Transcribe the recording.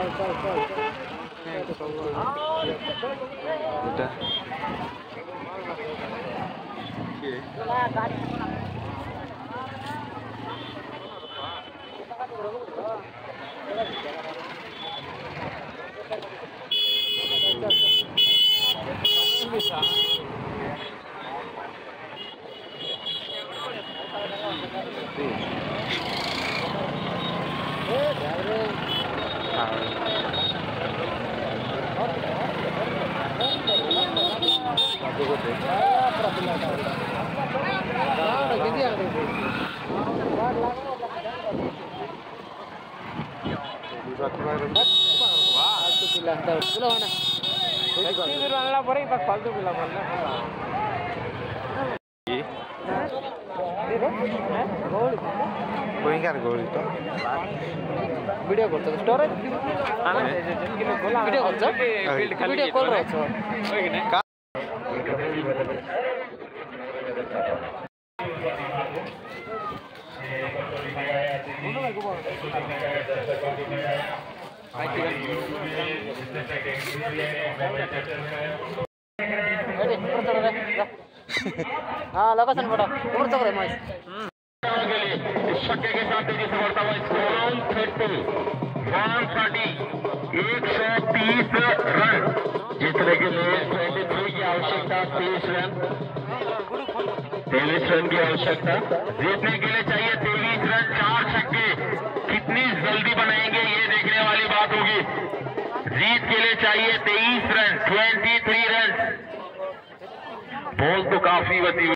Video करछ storage video करछ video call रहछ हां लोकेशन फोटो ऊपर तक रे मैं छक्के के साथ तेजी से बढ़ता हुआ स्कोर 130 रन जीतने के लिए 23 की आवश्यकता 23 रन की आवश्यकता जीतने के लिए चाहिए 23 रन 4 छक्के कितनी जल्दी बनाएंगे ये देखने वाली बात होगी। जीत के लिए चाहिए 23 रन 23 रन बॉल तो काफी बची